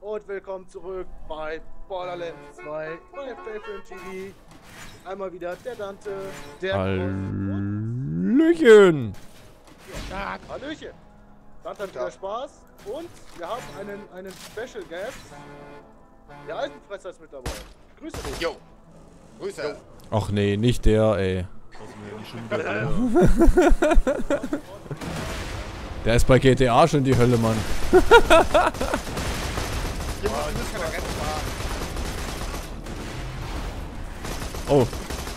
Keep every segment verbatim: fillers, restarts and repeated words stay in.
und willkommen zurück bei Borderlands zwei, bei Favorite T V. Einmal wieder der Dante, der Hallöchen! Ja, Hallöchen! Dante hat wieder Spaß und wir haben einen, einen Special Guest. Der Eisenfresser ist mit dabei. Grüße dich. Jo! Grüße! Ach nee, nicht der, ey. Der ist bei G T A schon die Hölle, Mann. Oh.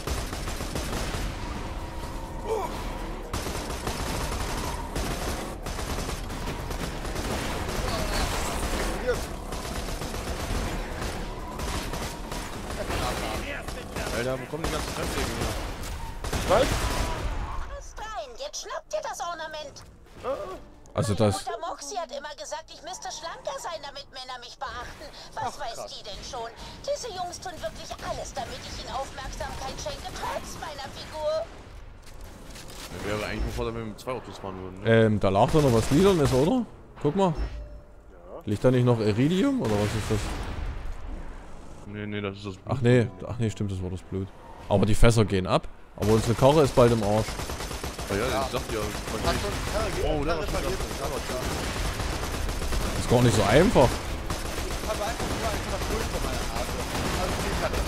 Alter, wo kommen die ganzen Fremdlinge her? Was? Passt rein, jetzt schnappt ihr das Ornament. Also Meine das... Mutter Moxie hat immer gesagt, ich müsste schlanker sein, damit Männer mich beachten. Was Ach, weiß krass. die denn schon? Diese Jungs tun wirklich alles, damit ich ihnen Aufmerksamkeit schenke, trotz meiner Figur. Wäre eigentlich bevor wir mit zwei Autos fahren würden, ne? Ähm, da lag doch noch was Liedernes, oder? Guck mal. Ja. Liegt da nicht noch Iridium, oder was ist das? Nee, nee, das ist das Blut. Ach nee, ach nee, stimmt, das war das Blut. Aber die Fässer gehen ab. Aber unsere Karre ist bald im Arsch. Ah ja, ich sag dir, Hat schon oh, da war schon repariert. Das ist gar nicht so einfach. Ich habe einfach nur einen Katapult von meiner Nase. Also die Platte.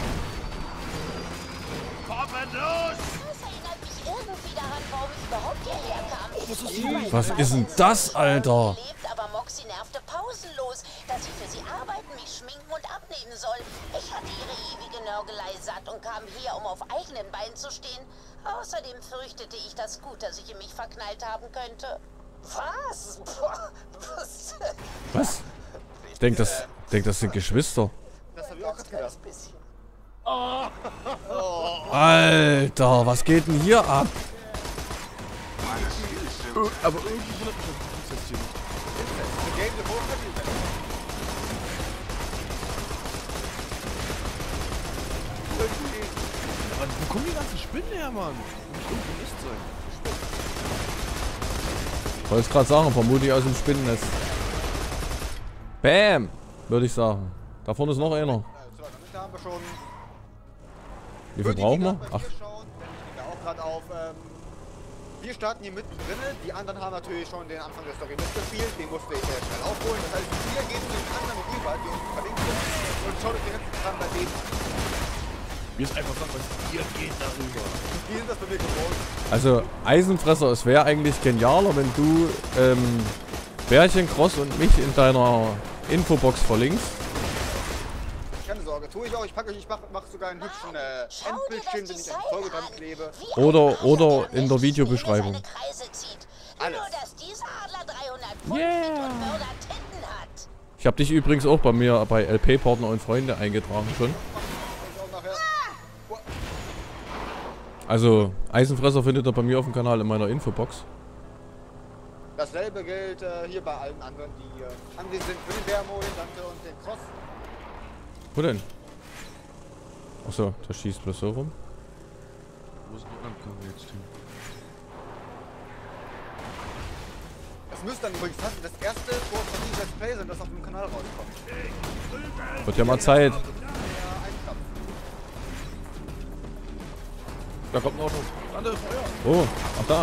Das erinnert mich irgendwie daran, warum ich überhaupt hierher kam. Ich Was ist denn das, Alter? Lebt, aber Moxie nervte pausenlos, dass ich für sie arbeiten, mich schminken und abnehmen soll. Ich hatte ihre ewige Nörgelei satt und kam hier, um auf eigenen Beinen zu stehen. Außerdem fürchtete ich das gut, dass ich in mich verknallt haben könnte. Was? Boah, was? Was? Ich denk, das, denk, das sind Geschwister. Das habe ich auch Ganz gerade kleines gedacht. bisschen. Alter, was geht denn hier ab? aber irgendwie wundert mich das jetzt hier nicht. The game the whole family. Aber wo kommen die ganzen Spinnen her, Mann? Muss irgendwo nicht sein. Ich wollte es gerade sagen, vermutlich aus dem Spinnennetz. Bam! Würde ich sagen. Da vorne ist noch einer. Also, da haben wir schon. Wie viel brauchen wir? Ach, Ach. Wir auch gerade auf. Ähm, wir starten hier mittendrin. Die anderen haben natürlich schon den Anfang der Story mitgespielt. Den musste ich äh, schnell aufholen. Das heißt, wir gehen zu den anderen rüber, die uns verlinkt sind. Und schaut euch den ganzen Kram bei denen an. Mir ist einfach sagen, was ihr geht darüber. Die sind das bei mir gewohnt. also Eisenfresser, es wäre eigentlich genialer, wenn du ähm, Bärchen, Cross und mich in deiner Infobox verlinkst. Keine Sorge, tue ich auch. Ich packe euch, ich mache mach sogar einen hübschen äh, Schau dir Endbildschirm, das den ich Design an die Folge dran an. klebe. Wie Oder- ein Adler, oder der in der mächtig Videobeschreibung. seine Kreise zieht. Alles. Nur, dass dieser Adler dreihundert Pfund Yeah. wiegt und Mörder Titten hat. Ich habe dich übrigens auch bei mir bei L P-Partner und Freunde eingetragen schon. Ich auch nachher. Also Eisenfresser findet ihr bei mir auf dem Kanal in meiner Infobox. Dasselbe gilt äh, hier bei allen anderen, die äh, anwesend sind. Für den Bärmo, den Dante und den Cross. Wo denn? Achso, der schießt bloß so rum. Wo ist die Ankommen jetzt hin? Das müsste dann übrigens passen. Das erste Tor von diesem Let's Play sind, das auf dem Kanal rauskommt. Wird ja mal Zeit. Der Einkampf. Da kommt ein Auto. Andere Feuer. Oh, ach da.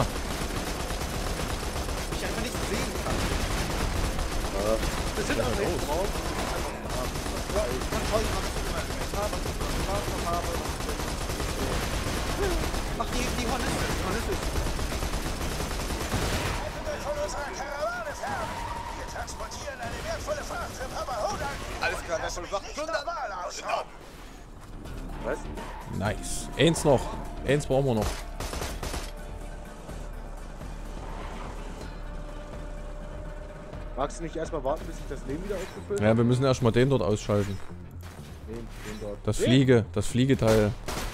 Ich einfach nicht sehen kann. Wir sind am nächsten Raum. Ja, dann schau ich mal, was ich in meinem Inventar, was ich für Spaß noch habe. Ach, die, die Hornisse. Die Hornisse ist alles klar, das soll Wachen plündern. Was? Nice. Eins noch. Eins brauchen wir noch. Magst du nicht erstmal warten, bis sich das Leben wieder aufgefüllt Ja, wir müssen erstmal den dort ausschalten. Den, den dort. Das Den? Fliege, das Fliegeteil.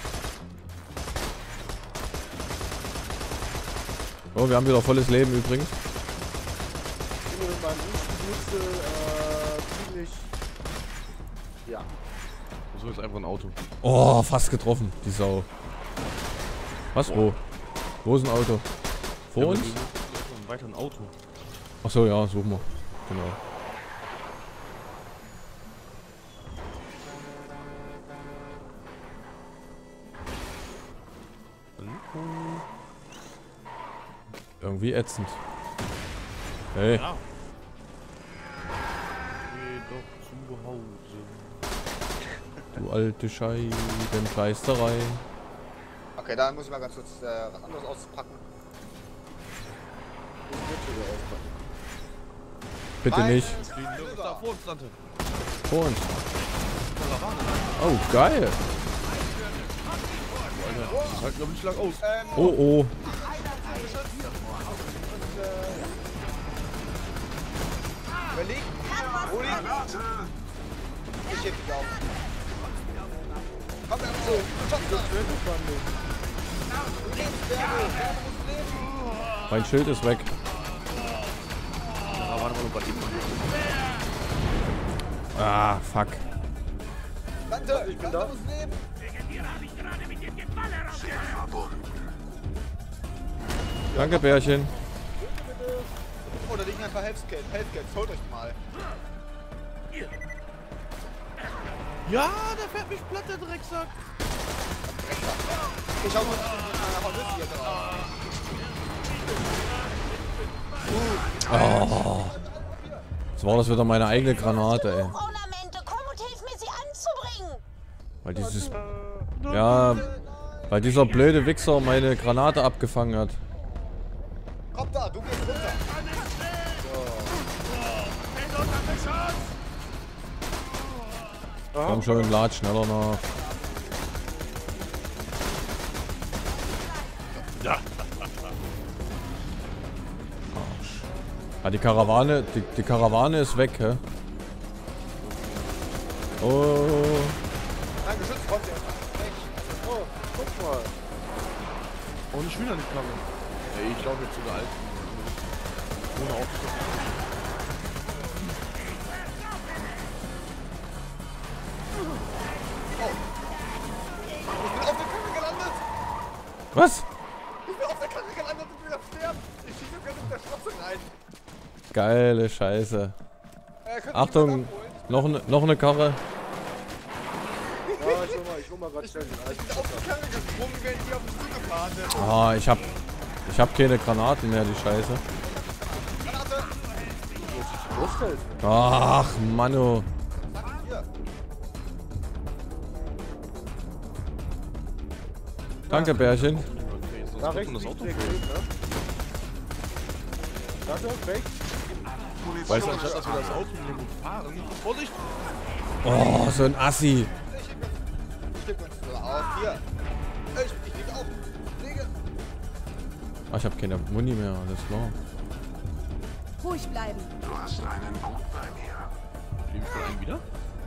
Oh, wir haben wieder volles Leben übrigens. Ich bin mit meinem Mütze, äh, ziemlich. Ja. So ist einfach ein Auto. Oh, fast getroffen, die Sau. Was? Wo? Wo ist ein Auto? Vor Ja, uns? aber wir müssen weiter ein Auto. Achso, ja, suchen wir. Genau. Irgendwie ätzend. Hey. Ja. Geh doch zu Hause. Du alte Scheibenkleisterei. Okay, da muss ich mal ganz kurz äh, was anderes auspacken. Bitte Meine nicht. Die ist da vor uns, Tante. Vor uns. Oh, geil. Alter, das hält glaube ich nicht lang aus. Ähm, Oh, oh. und, äh, überlegt, hol ihn. Ich heb dich auf. Komm, er so. Du lebst, Berge. Berge muss leben. Mein Schild ist weg. Da waren wir noch bei ihm. Ah, fuck. Tante, ich bin da. Muss leben. Danke, Bärchen. Oh, da liegen ein paar Healthcats. Healthcats, holt euch mal. Ja, der fährt mich platt, der Drecksack. Ich hau mal mit meiner Hornisse hier drauf. Oh. Jetzt war das wieder meine eigene Granate, ey. Ornamente, komm und hilf mir, sie anzubringen. Weil dieses... Ja... Weil dieser blöde Wichser meine Granate abgefangen hat. Komm da, du gehst runter. Komm schon, lad schneller nach. Ja. Ah, die Karawane, die, die Karawane ist weg, hä? Oh. Mein Geschütz kommt jetzt. Oh, guck mal. Und ich will da nicht Kammer. Ey, ich glaube jetzt zu der alten. Ohne Aufschluss. Ich bin auf der Karre gelandet. Was? Ich bin auf der Karre gelandet und will sterben. Ich schieße mir mit der Schlotze rein. Geile Scheiße. Äh, könnt ihr Achtung, mich mal abholen? noch eine noch eine Karre. Ja, ich hol mal, ich hol mal grad schnell den Ich alten bin auf die Karre gesprungen, während die auf mich zugefahren sind. Ah, ich hab ich hab keine Granaten mehr, die Scheiße. Granate. Brusthelfen. Ach, Manno. Hier. Danke, Bärchen. Da rechts das liegt Auto der vor. Gegner. Warte, rechts. Weißt du, anstatt dass wir das Auto nehmen und fahren. Vorsicht! Oh, so ein Assi. Ich leg uns so auf. Hier. Ich, ich lieg auf. Lege. Ach, ich hab keine Muni mehr, alles klar. Ruhig bleiben. Lebe ich von einem wieder?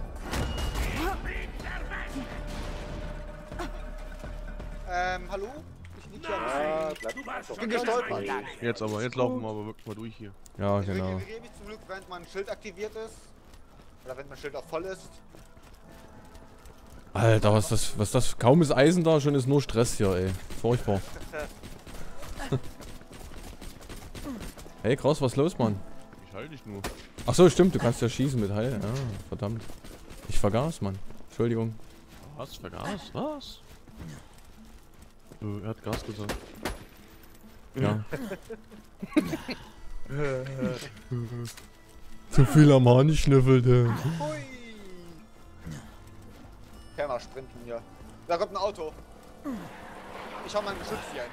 Ähm, hallo? Ich lieg hier am Ja, bleib einfach. Ich bin gestolpert. Jetzt aber, jetzt laufen wir aber wirklich mal durch hier. Ja, Ich genau. regeneriere mich zum Glück, während mein Schild aktiviert ist. Oder wenn mein Schild auch voll ist. Alter, was das, was das, kaum ist Eisen da, schon ist nur Stress hier, ey. Furchtbar. Hey, krass, was ist los, Mann? Ich halte dich nur. Ach so, stimmt, du kannst ja schießen mit Heil. Ja, verdammt. Ich vergaß, Mann. Entschuldigung. Was? Vergas? Was? Äh, er hat Gas gesagt. Ja. Zu viel am Hahn schnüffelte. Hui! Kann mal sprinten hier. Da kommt ein Auto. Ich hau mein Geschütz hier hin.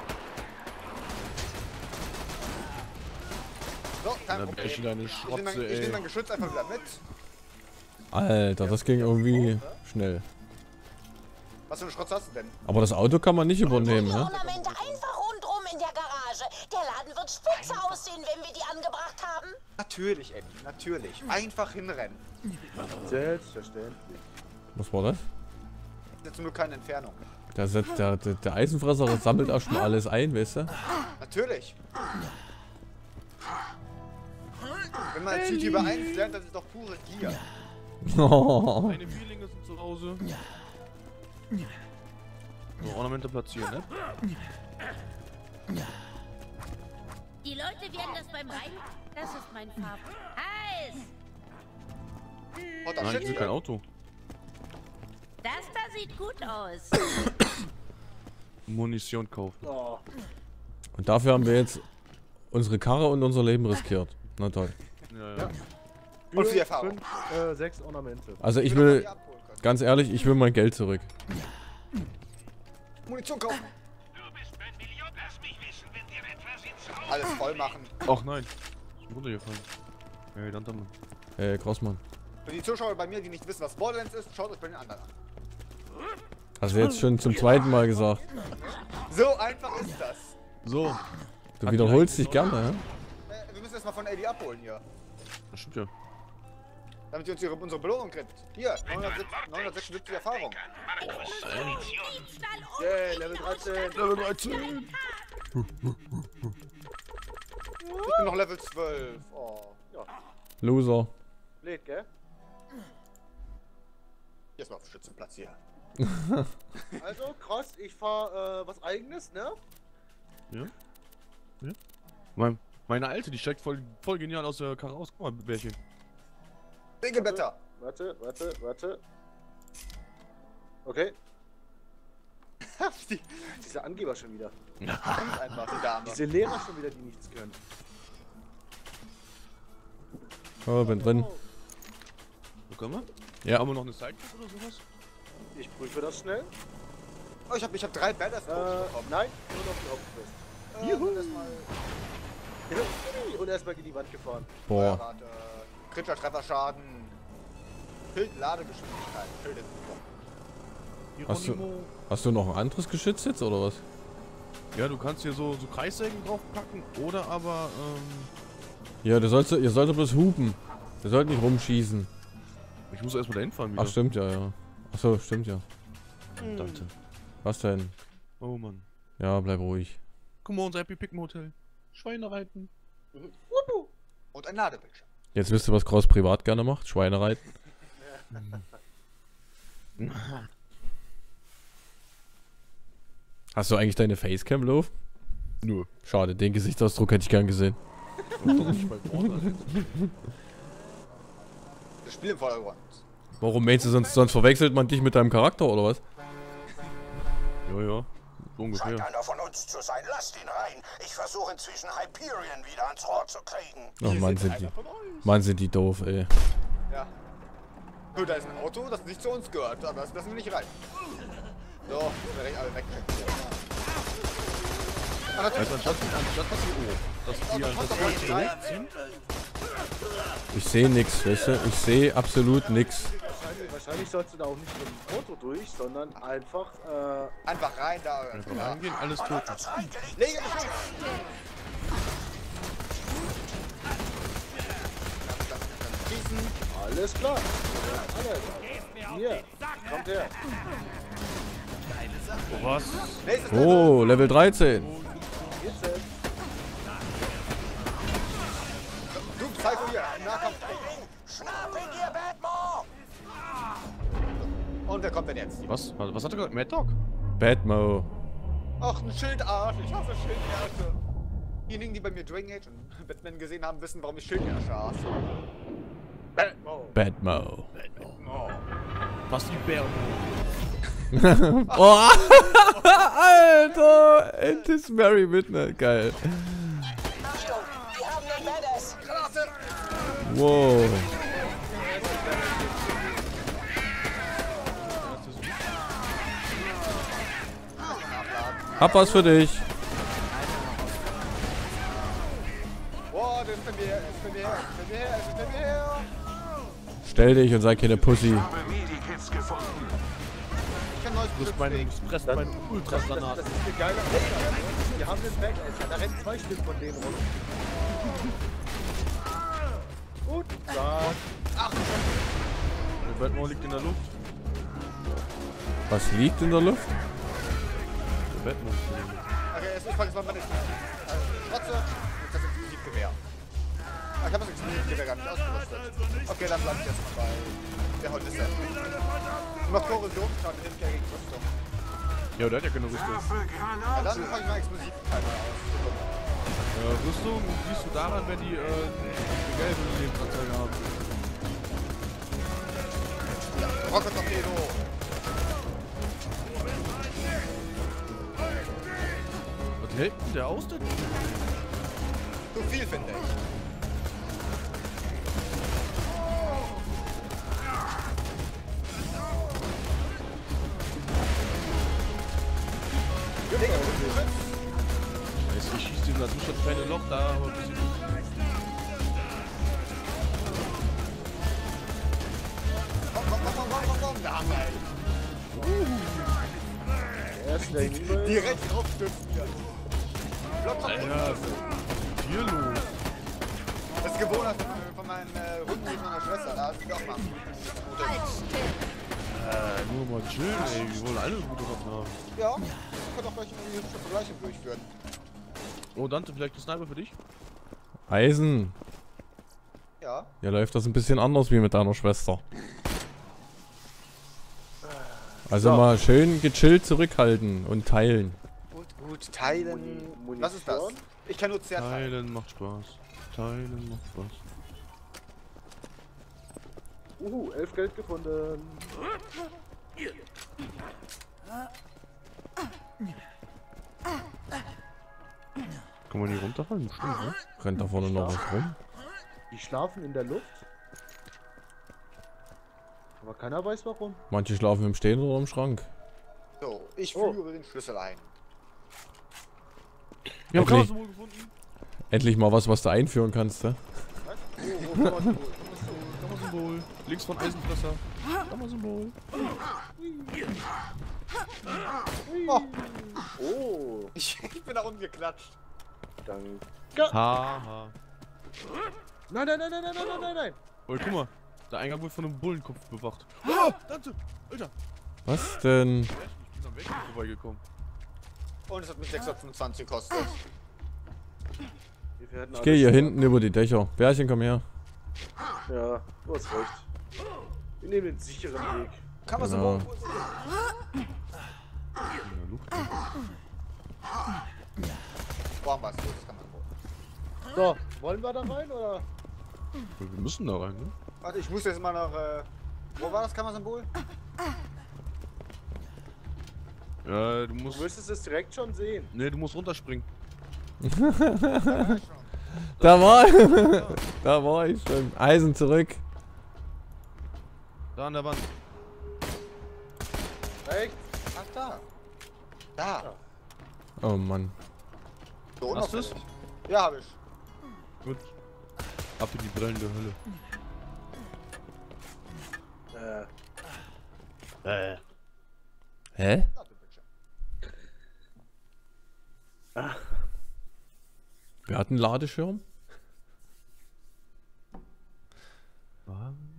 So, kein Dann Problem. ich deine Ich nehme mein, Schrotze, ich nehm ey. mein Geschütz einfach wieder mit. Alter, das ging irgendwie schnell. Was für eine Schrotze hast du denn? Aber das Auto kann man nicht übernehmen, Die ne? Ornamente einfach rundrum in der Garage. Der Laden wird spitze aussehen, wenn wir die angebracht haben. Natürlich, Eddie, natürlich. Einfach hinrennen. Selbstverständlich. Was war das? Ist jetzt zum Glück keine Entfernung. Der, setzt- der, der, der Eisenfresser sammelt erstmal alles ein, weißt du? Natürlich. Wenn man als YouTuber eins lernt, das ist doch pure Gier. Meine Feelinge sind zu Hause. So, Ornamente platzieren, ne? Die Leute werden das beim Rein... Das ist mein Farb. Heiß! Oh, da Nein, shit ich will kein Auto. Das da sieht gut aus. Munition kaufen. Oh, Und dafür haben wir jetzt unsere Karre und unser Leben riskiert. Na toll. Ja, ja. Und viel Erfahrung. Fünf, äh, sechs Ornamente. Also ich Ich will will, das von dir abholen können. ganz ehrlich, ich will mein Geld zurück. Munition kaufen. Alles voll machen. Ach nein. Ich bin runtergefallen. Hey, dann dann. Äh, Grossmann. Für die Zuschauer bei mir, die nicht wissen, was Borderlands ist, schaut euch bei den anderen an. Hast du jetzt schon zum zweiten Mal gesagt. So einfach ist das. So. Du wiederholst dich gerne, ja? Äh, wir müssen das mal von Eddie abholen hier. Das stimmt ja. Damit sie uns ihre, unsere Belohnung kriegt. Hier, neunhundertsechsundsiebzig Erfahrung. Yeah, Level dreizehn. Level dreizehn. Ich bin noch Level zwölf. Oh. Ja, Loser. lädt, gell? Jetzt mal auf dem Schützenplatz hier. Also, krass, ich fahr äh, was eigenes, ne? Ja? Ja? Mein, meine Alte, die steigt voll, voll genial aus der Karre raus. Guck mal, Bärchen. Regelwetter. Warte, warte, warte. Okay. Die, Diese Angeber schon wieder. kommt einfach, die Dame. Diese Lehrer schon wieder, die nichts können. Oh, bin drin. Wo können wir? Ja. Haben wir noch eine Sidekick oder sowas? Ich prüfe das schnell. Oh, ich hab, ich hab drei Badass Äh, bekommen. nein, nur noch die Hauptquest. Äh, Juhu. Erstmal. Und erstmal gegen die Wand gefahren. Boah. Warte. Kritischer Trefferschaden. Schild Ladegeschwindigkeit. Schild ist super. Hast du, hast du noch ein anderes Geschütz jetzt, oder was? Ja, du kannst hier so, so Kreissägen draufpacken oder aber, ähm... Ja, du sollst, ihr solltet bloß hupen. Ihr sollt nicht rumschießen. Ich muss erstmal dahin fahren wieder. Ach, stimmt ja, ja. Achso, stimmt ja. Dachte. Was denn? Oh Mann. Ja, bleib ruhig. Guck mal, unser Happy Picken Hotel. Schweine reiten. Und ein Ladebildschirm. Jetzt wisst ihr, was Kraus privat gerne macht? Schweine reiten. Hast du eigentlich deine Facecam, Loof? Nö. Schade, den Gesichtsausdruck hätte ich gern gesehen. Das Spiel im Vordergrund. Warum meinst du, sonst, sonst verwechselt man dich mit deinem Charakter, oder was? Ja, ja. So Scheint ungefähr. einer von uns zu sein. Lasst ihn rein. Ich versuche inzwischen Hyperion wieder ans Rohr zu kriegen. Oh Mann, sind die. Mann, sind die doof, ey. Ja. So, da ist ein Auto, das nicht zu uns gehört, aber das lassen wir nicht rein. So, wir werden alle weg. Ah, natürlich. Also anstatt, anstatt dass die, oh, dass die halt das Holz zurückziehen. Ich sehe nix, weißt du? Ich sehe absolut nix. Wahrscheinlich, wahrscheinlich sollst du da auch nicht mit dem Auto durch, sondern einfach, äh, Einfach rein da. Einfach Ja. reingehen, alles tot. Lege mich hin. Schießen. alles klar. Alle. Hier, kommt her. Was? Nächstes Level. Oh, Level dreizehn. Jetzt, äh, Du, Psycho hier. Nahkampf. Schnapp ihn, ihr Batman! Und wer kommt denn jetzt? Was? Was, was hat er gesagt? Mad Dog? Badmo. Ach, ein Schildarsch. Ich hasse Schildarsche. Diejenigen, die bei mir Dragon Age und Batman gesehen haben, wissen, warum ich Schildarsche hasse. Batman. Badmo. Was die Bär. Oh, Alter! It is Merry Midnight. Geil. Achtung, wir haben einen Badass. Granate. Wow. Hab was für dich. Boah, das ist bei mir, das ist bei mir, das ist bei mir, das ist bei mir. Stell dich und sei keine Pussy. Ich kann neues Das ist mein, Beschützweg. das presst mein das, Ultrasanat. das ist eine geile Aufgabe. Wir haben den Backlasher, da rennen zwei Stück von denen rum. Gut, dann. Der Batman liegt in der Luft. Was liegt in der Luft? Der Batman liegt in der Luft. Okay, jetzt ich fange jetzt mal meine Schrotze und das Explosivgewehr. Ah, ich habe das Explosivgewehr gar nicht ausgerüstet. Okay, dann bleib ich jetzt mal bei der Holzisse. Du machst Korrosionsschaden, hilft ja gegen Rüstung. Ja, der hat ja keine Rüstung. Ja, dann fange ich mal Explosivteile aus. Äh, Rüstung siehst du daran, wenn die, äh, eine gelbe Lebensanzeige haben. Rocket Torpedo. Was hält denn der aus denn? viel, finde ich. Scheiße, ich schieß den da durch das kleine Loch da, aber ein bisschen. Komm, komm, komm, komm, komm, komm, da haben wir ihn. Er ist der Himmel. Direkt draufstürzen hier. Block, block, Alter, hier los. das ist Gewohnheit von, von meinen äh, Runden mit meiner Schwester. Da sind wir auch mal. Äh, nur mal chillen, ey. Wir wollen alle gute Waffen haben. Ja, ich kann auch gleich eine hübsche Vergleiche durchführen. Oh, Dante, vielleicht ein Sniper für dich? Eisen. Ja. Ja, läuft das ein bisschen anders wie mit deiner Schwester. Also So. mal schön gechillt zurückhalten und teilen. Gut, gut, teilen. Munition. Was ist das? Ich kann nur sehr teilen. Teilen macht Spaß. Teilen macht Spaß. Uhu, elf Geld gefunden. Kann man hier runterfallen? Bestimmt, ne? Rennt da vorne noch was rum? Die schlafen in der Luft. Aber keiner weiß warum. Manche schlafen im Stehen oder im Schrank. So, ich Oh. führe den Schlüssel ein. Wir haben Okay. Kassenwohl gefunden. Endlich mal was, was du einführen kannst, ne? Oh, oh, oh, Symbol. Links von Eisenfresser. Symbol. Oh, oh, ich, ich bin nach unten geklatscht. danke. Haha. Nein, nein, nein, nein, nein, nein, nein, nein. Oh, guck mal. Der Eingang wurde von einem Bullenkopf bewacht. Oh, Dante! Alter! Was denn? Ich bin am Weg vorbeigekommen. Und es hat mich sechshundertfünfundzwanzig gekostet. Wir werden Ich gehe alle hier sterben. hinten über die Dächer. Bärchen, komm her. Ja, du hast recht. Wir nehmen den sicheren Weg. Kann man Genau. so In der Luft. Wo haben wir es? Das kann man wohl. So, wollen wir da rein oder? Wir müssen da rein, ne? Warte, ich muss jetzt mal noch. Äh, wo war das Kammersymbol? Ja, du Du musst. müsstest es direkt schon sehen. Ne, du musst runterspringen. Da war Da war ich schon. Eisen zurück. Da an der Wand. Rechts. Ach, da. Da. Oh Mann. So Hast du's? unauffällig. Ja, hab ich. Gut. Ab in die brennende Hölle. Äh, Äh. Hä? Na, du Bitch. Wir hatten einen Ladeschirm? Was?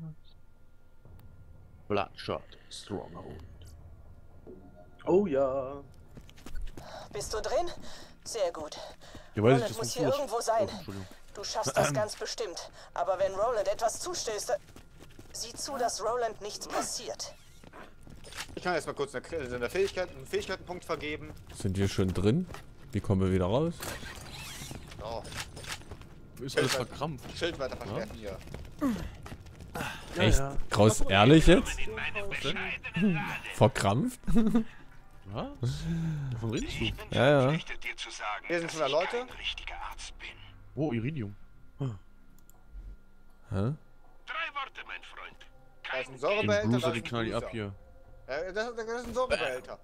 Bloodshot Stronghold. oh ja. Bist du drin? Sehr gut. Ja, weiß ich, Roland das muss muss hier los. irgendwo sein. Oh, Entschuldigung. Du schaffst das ganz bestimmt. Aber wenn Roland etwas zustößt, dann- sieh zu, dass Roland nichts passiert. Ich kann jetzt mal kurz eine, eine Fähigkeit, einen Fähigkeitenpunkt vergeben. Sind wir schon drin? Wie kommen wir wieder raus? So, Ist alles verkrampft. Schild weiter verstärken hier. Echt? ja. Kraus ehrlich jetzt? Verkrampft? Was? Wovon redest du? Ja, ja. Verpflichtet dir zu sagen, Hier sind dass schon ich Leute. kein richtiger Arzt bin. Oh, Iridium. Hä? Drei Worte, mein Freund. Da ist ein Den Säurebehälter, da Bruiser, ist die ein knall ich ab Bruiser. hier. Äh, das, das ist ein Säurebehälter.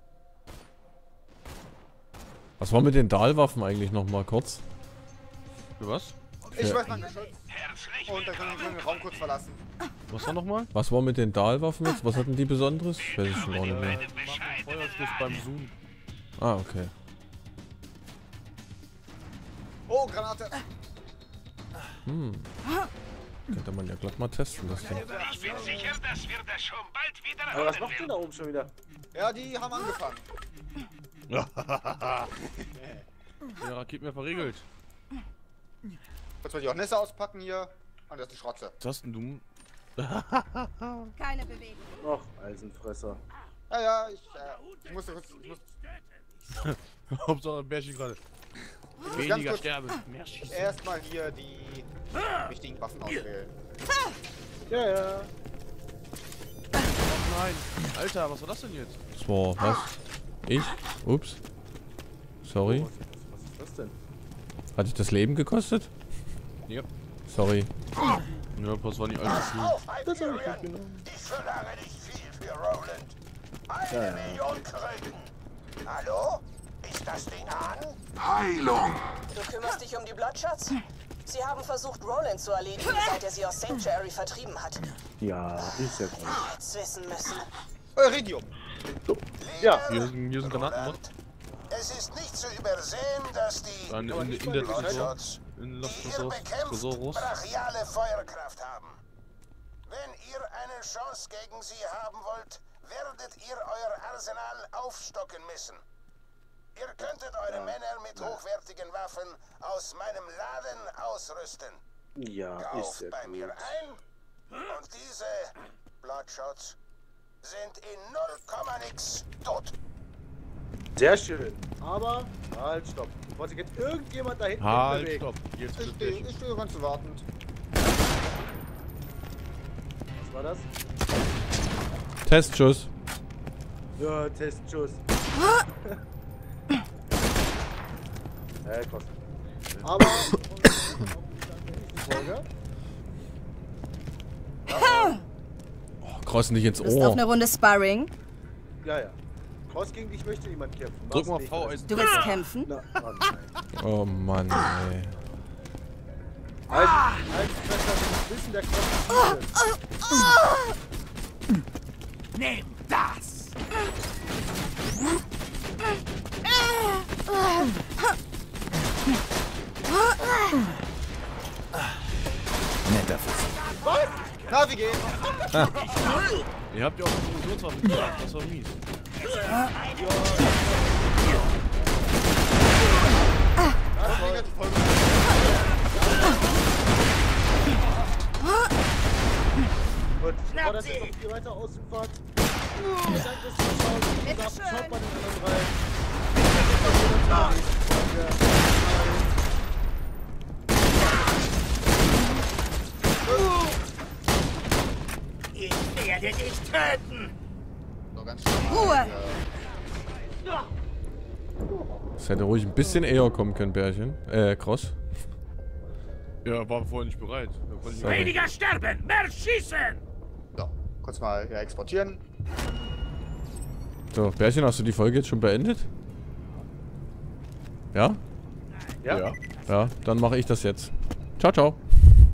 Was war mit den Dahlwaffen eigentlich nochmal kurz? Für was? Ich Ja. weiß mein Geschütz. Herzlich Und dann können wir den Raum kurz verlassen. Was war nochmal? Was war mit den Dahlwaffen jetzt? Was hatten die Besonderes? Weiß ich schon gar nicht mehr. Machen Feuerschluss beim Zoom. Ah, okay. Oh, Granate. Hm. Könnte man ja glatt mal testen, das Ding. Ich bin sicher, dass wir das schon bald wieder Aber was haben macht ihr da oben schon wieder? Ja, die haben angefangen. Der Raketenwerfer verriegelt. Jetzt wollte ich auch Nisse auspacken hier. Und das ist die Schrotze. Was hast denn du? Keine Bewegung. Ach, Eisenfresser. Ja, ja, ich, äh, ich musste kurz. Ich muss Hauptsache ein Bärchen gerade. ganz Weniger kurz- sterben. Mehr schießen. erstmal hier die wichtigen Waffen auswählen. Ja, ja. Nein. Alter, was war das denn jetzt? Das war was? Ich? Ups. Sorry. Was ist das denn? Hat dich das Leben gekostet? Ja. Sorry. Ja, das war nicht allzu viel. Das habe ich mitgenommen. Ich verlange nicht viel für Roland. Eine Ja, ja. Million Kröten. Hallo? Ist das Ding an? Heilung! Du kümmerst dich um die Bloodshots? Sie haben versucht, Roland zu erledigen, seit er sie aus Sanctuary vertrieben hat. Ja, ist ja gut. Hätt's wissen müssen. Euridium. Ja. Hier sind, hier sind Granaten noch. Roland, es ist nicht zu übersehen, dass die Dann in, in, in der Tresor. In Los die ihr Tresor- bekämpft, Tresoros. brachiale Feuerkraft haben. Wenn ihr eine Chance gegen sie haben wollt, werdet ihr euer Arsenal aufstocken müssen. Ihr könntet eure Männer mit hochwertigen Waffen aus meinem Laden ausrüsten. Ja, ist Kauft sehr bei mir gut. ein und diese Bloodshots sind in null Komma nix tot. Sehr schön. Aber, halt, stopp. Bevor sich jetzt irgendjemand da hinten Halt, bewegt. stopp. Jetzt Ich wird stehe der ich stehe ganz wartend. Was war das? Testschuss. Ja, Testschuss. äh, kostet. Aber, Folge. Oh, Cross nicht ins Lust auf Ohr. eine Runde Sparring? Ja, ja. Cross gegen dich möchte niemand kämpfen. Drück mal Mach's V, nicht. Eisen. Du willst kämpfen? Na, oh nein. Oh Mann, ey. Also, Eisenfresser will wissen, der Cross ist gut. Nimm das! Netter Versuch. Na, wie geht's? Ihr habt ja auch eine Explosionswaffe mitgebracht, das war mies. Gut, bevor das jetzt noch viel weiter ausufert. Vielen Dank fürs Zuschauen. Wie gesagt, schaut mal in den anderen rein. Ich werde dich töten! So, ganz Ruhe! Das hätte ruhig ein bisschen eher kommen können, Bärchen. Äh, Cross. Ja, war vorher nicht bereit. Da konnte ich- Sorry. Weniger sterben, mehr schießen! So, kurz mal hier exportieren. So, Bärchen, hast du die Folge jetzt schon beendet? Ja? Ja? Ja. Ja, dann mache ich das jetzt. Ciao, ciao.